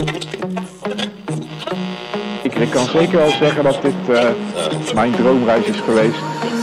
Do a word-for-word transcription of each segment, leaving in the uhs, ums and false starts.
Ik, ik kan zeker wel zeggen dat dit uh, mijn droomreis is geweest.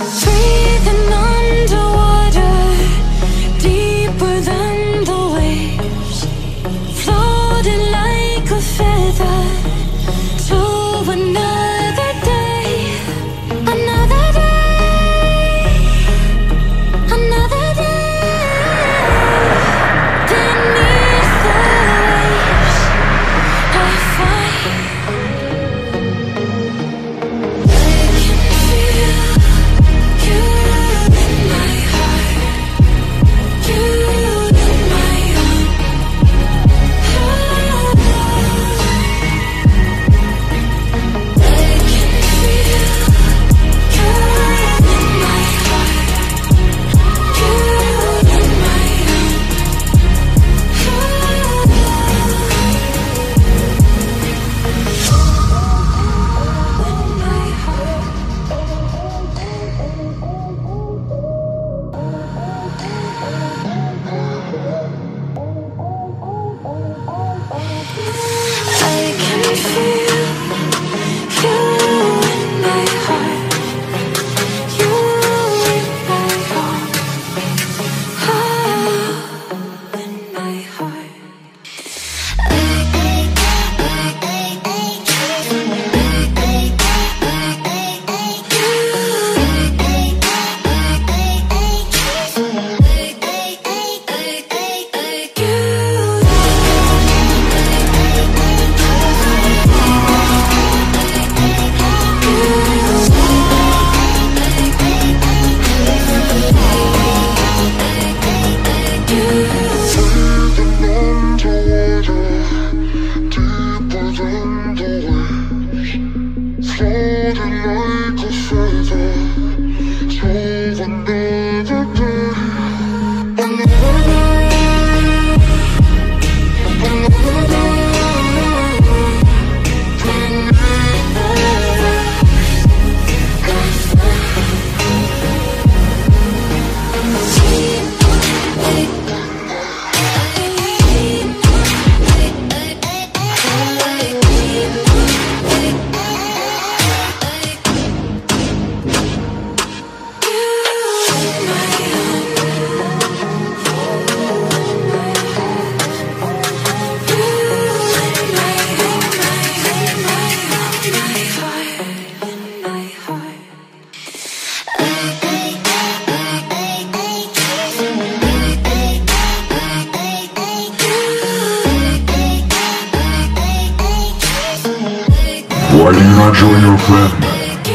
Why do you not join your friend?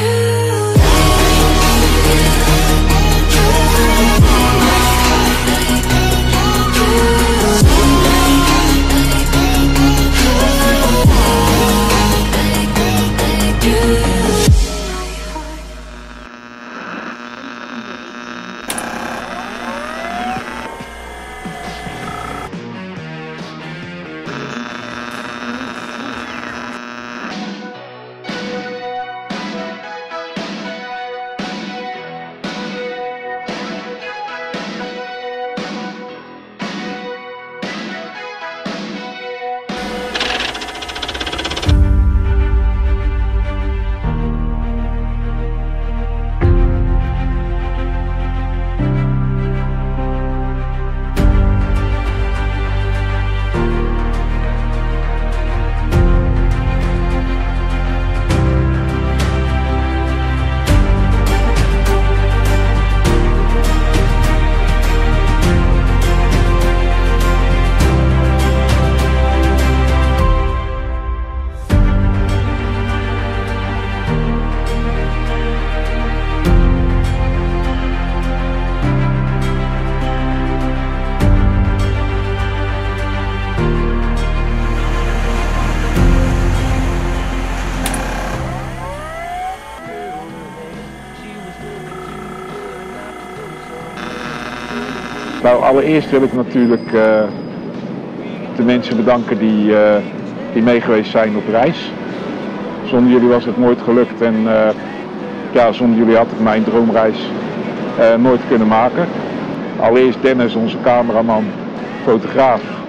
Nou, allereerst wil ik natuurlijk uh, de mensen bedanken die, uh, die meegeweest zijn op reis. Zonder jullie was het nooit gelukt en uh, ja, zonder jullie had ik mijn droomreis uh, nooit kunnen maken. Allereerst Dennis, onze cameraman, fotograaf.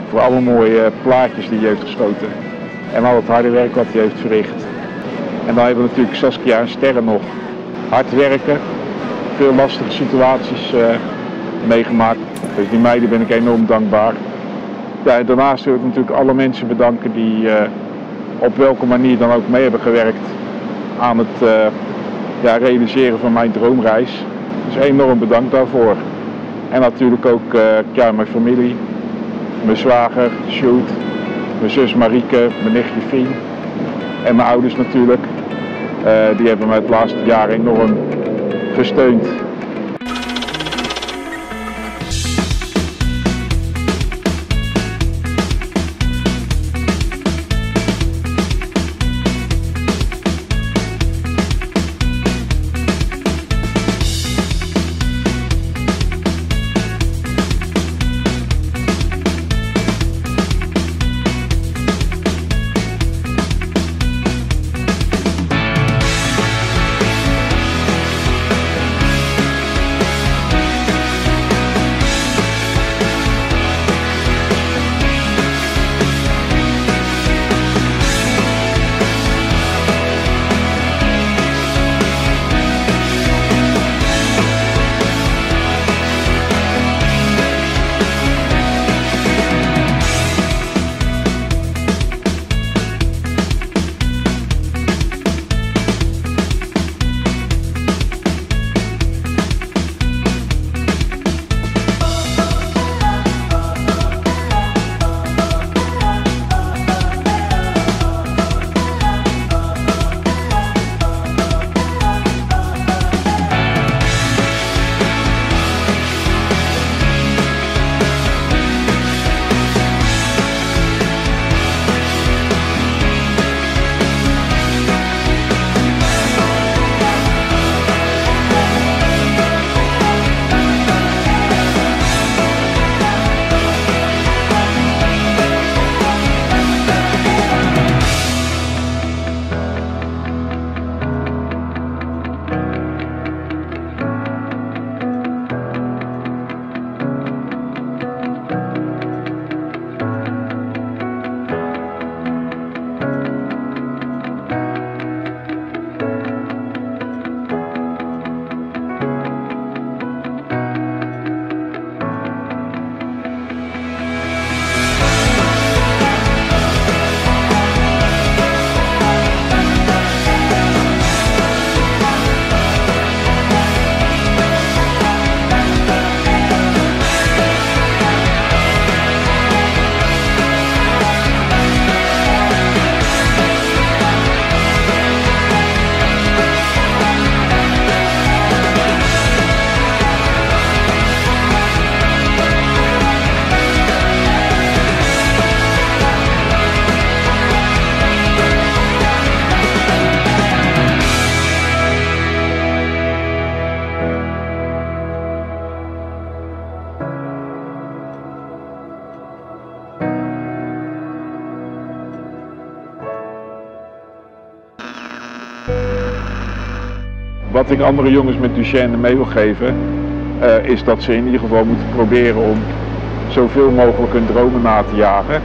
voor alle mooie plaatjes die hij heeft geschoten. En al het harde werk wat hij heeft verricht. En dan hebben we natuurlijk Saskia en Sterren nog. Hard werken, veel lastige situaties uh, meegemaakt. Dus die meiden ben ik enorm dankbaar. Ja, en daarnaast wil ik natuurlijk alle mensen bedanken die uh, op welke manier dan ook mee hebben gewerkt aan het uh, ja, realiseren van mijn droomreis. Dus enorm bedankt daarvoor. En natuurlijk ook uh, ja, mijn familie, mijn zwager, Sjoerd, mijn zus Marieke, mijn nichtje Fien en mijn ouders natuurlijk. Uh, die hebben mij het laatste jaar enorm gesteund. Wat ik andere jongens met Duchenne mee wil geven, uh, is dat ze in ieder geval moeten proberen om zoveel mogelijk hun dromen na te jagen.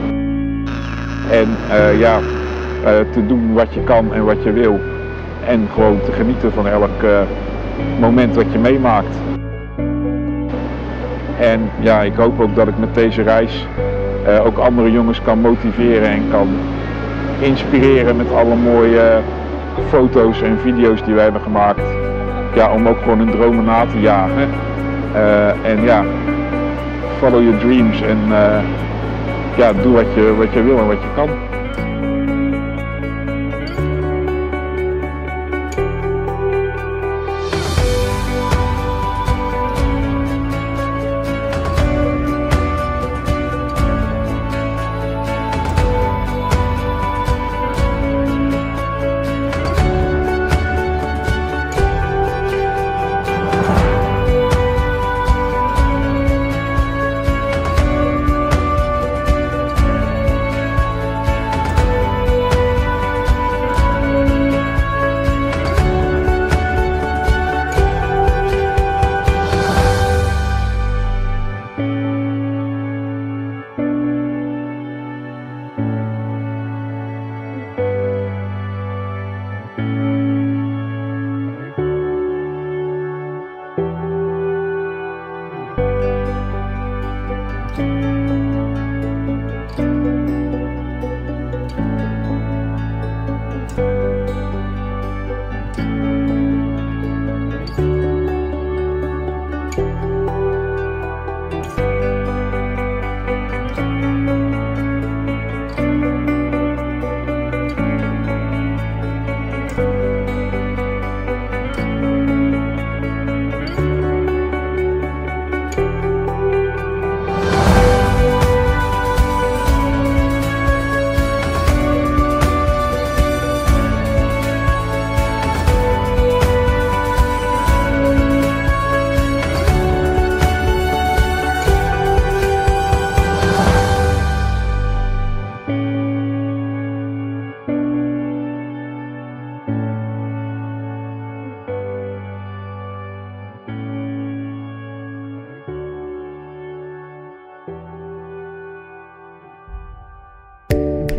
En uh, ja, uh, te doen wat je kan en wat je wil. En gewoon te genieten van elk uh, moment wat je meemaakt. En ja, ik hoop ook dat ik met deze reis uh, ook andere jongens kan motiveren en kan inspireren met alle mooie foto's en video's die wij hebben gemaakt. Ja, om ook gewoon hun dromen na te jagen. Uh, en ja, follow your dreams en uh, ja, doe wat je, wat je wil en wat je kan.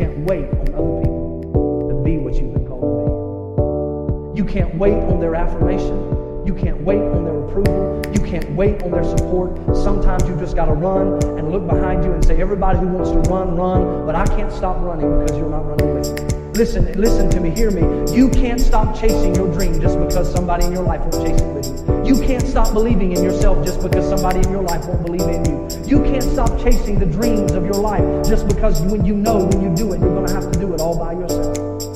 can't wait on other people to be what you've been called to be. You can't wait on their affirmation. You can't wait on their approval. You can't wait on their support. Sometimes you just got to run and look behind you and say, everybody who wants to run, run, but I can't stop running because you're not running with me. Listen, listen to me, hear me. You can't stop chasing your dream just because somebody in your life won't chase it with you. You can't stop believing in yourself just because somebody in your life won't believe in you. You can't stop chasing the dreams of your life just because when you know when you do it, you're going to have to do it all by yourself.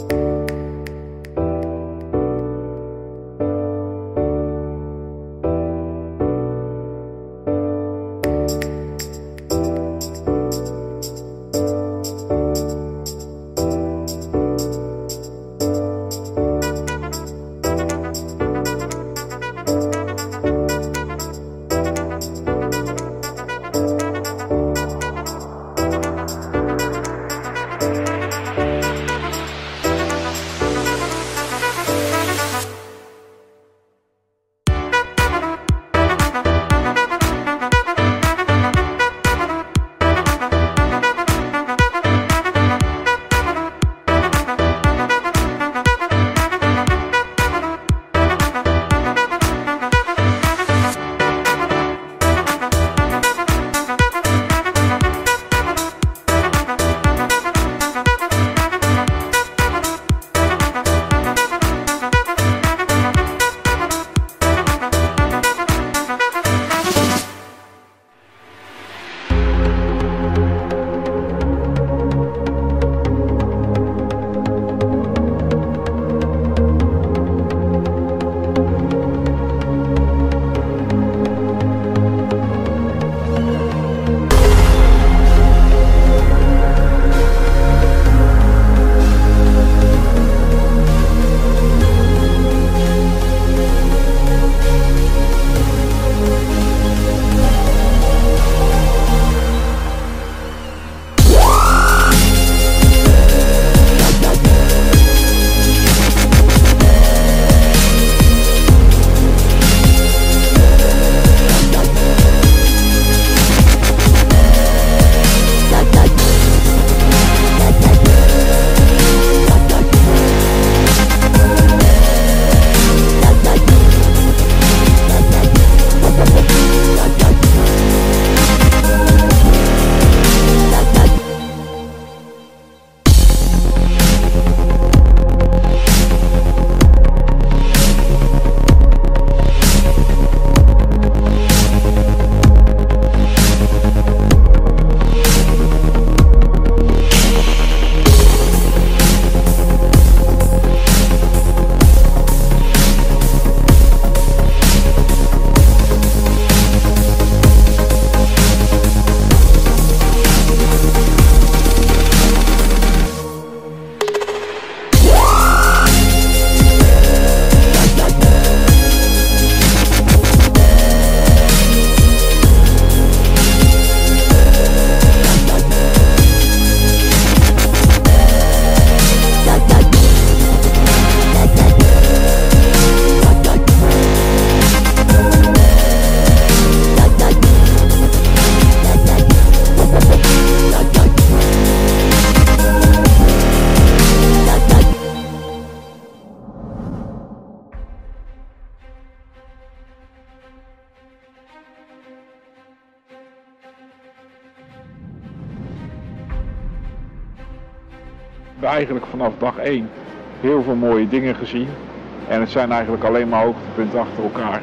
We hebben eigenlijk vanaf dag één heel veel mooie dingen gezien. En het zijn eigenlijk alleen maar hoogtepunten achter elkaar.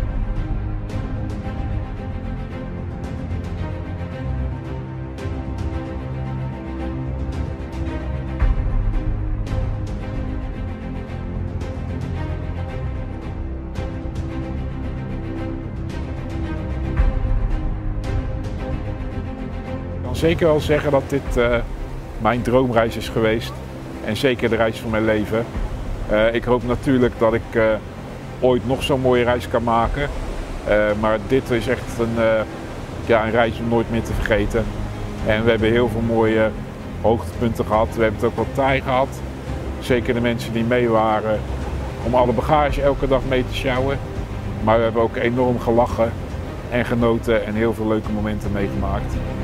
Ik kan zeker wel zeggen dat dit uh, mijn droomreis is geweest. En zeker de reis van mijn leven. Uh, ik hoop natuurlijk dat ik uh, ooit nog zo'n mooie reis kan maken. Uh, maar dit is echt een, uh, ja, een reis om nooit meer te vergeten. En we hebben heel veel mooie hoogtepunten gehad. We hebben het ook wat taai gehad. Zeker de mensen die mee waren om alle bagage elke dag mee te sjouwen. Maar we hebben ook enorm gelachen en genoten en heel veel leuke momenten meegemaakt.